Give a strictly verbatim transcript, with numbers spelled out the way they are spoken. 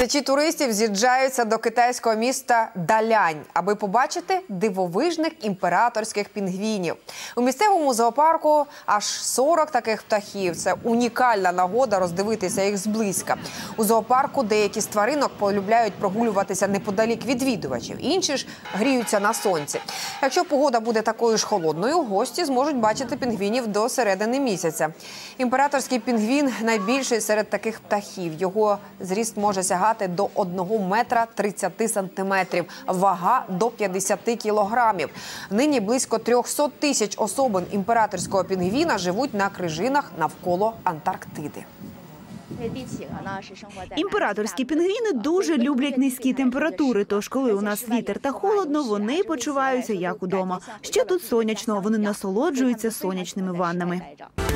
Тисячі туристів з'їжджаються до китайського міста Далянь, аби побачити дивовижних імператорських пінгвінів. У місцевому зоопарку аж сорок таких птахів. Це унікальна нагода роздивитися їх зблизька. У зоопарку деякі з тваринок полюбляють прогулюватися неподалік відвідувачів, інші ж гріються на сонці. Якщо погода буде такою ж холодною, гості зможуть бачити пінгвінів до середини місяця. Імператорський пінгвін – найбільший серед таких птахів. Його зріст може сягати до одного метра тридцяти сантиметрів, вага до п'ятдесяти кілограмів. Нині близько трьохсот тисяч особин імператорського пінгвіна живуть на крижинах навколо Антарктиди. Імператорські пінгвіни дуже люблять низькі температури, тож коли у нас вітер та холодно, вони почуваються як удома. Ще тут сонячно, вони насолоджуються сонячними ваннами.